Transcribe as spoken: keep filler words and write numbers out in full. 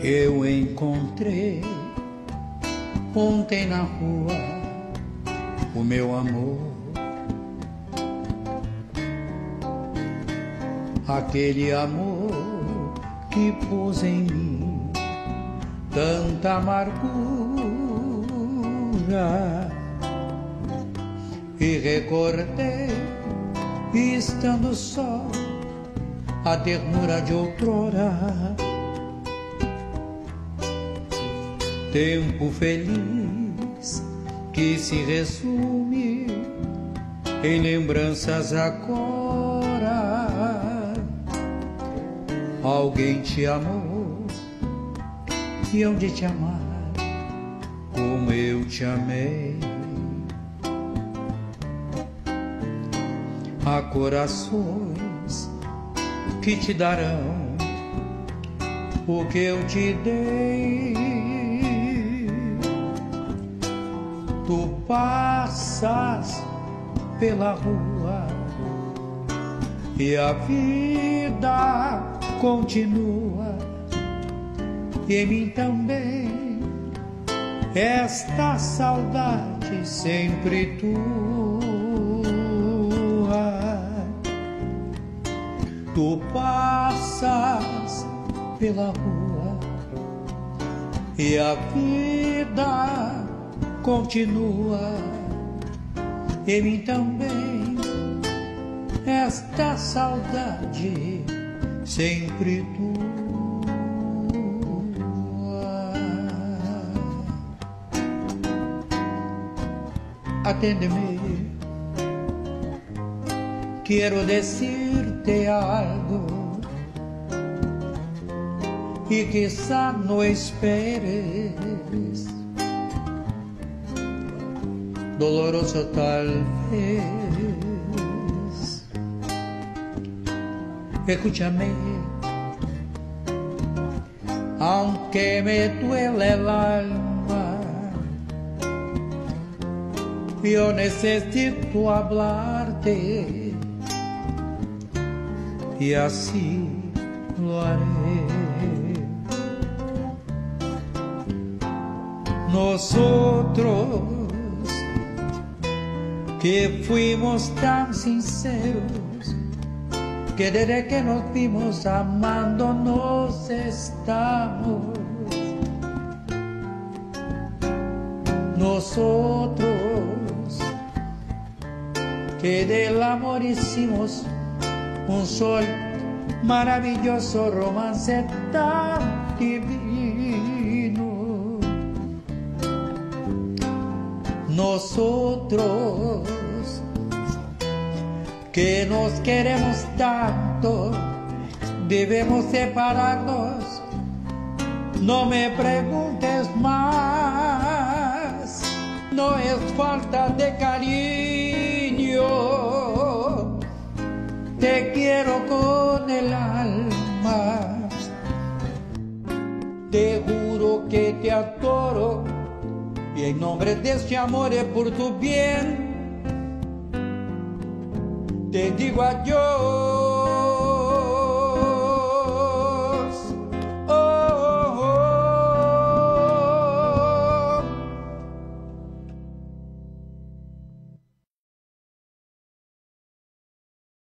Eu encontrei ontem na rua o meu amor, aquele amor que pôs em mim tanta amargura, e recordei, estando só, a ternura de outrora. Tempo feliz que se resume em lembranças agora. Alguém te amou e hão de te amar como eu te amei. Há corações que te darão o que eu te dei. Tu passas pela rua e a vida continua, e em mim também esta saudade sempre tua. Tu passas pela rua e a vida continua, em mim também esta saudade sempre tua. Atende-me, quero decirte algo e quizá no esperes, doloroso tal vez. Escúchame, aunque me duele el alma, yo necesito hablarte y así lo haré. Nosotros que fuimos tan sinceros, que desde que nos vimos amándonos estamos. Nosotros que del amor hicimos un sol maravilloso, romance tan divino. Nosotros que nos queremos tanto, debemos separarnos. No me preguntes más, no es falta de cariño, te quiero con el alma, te juro que te adoro, y en nombre de este amor y por tu bien te digo adiós.